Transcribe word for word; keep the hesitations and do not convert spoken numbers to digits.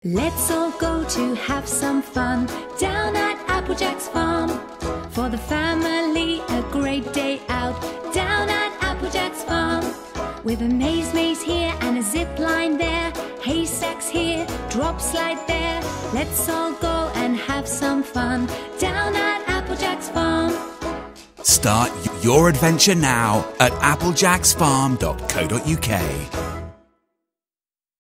Let's all go to have some fun down at Applejack's farm. For the family, a great day out down at Applejack's farm. With a maze maze here and a zip line there, haystacks here, drop slide there. Let's all go and have some fun down at Applejack's farm. Start your adventure now at applejacksfarm dot co dot uk.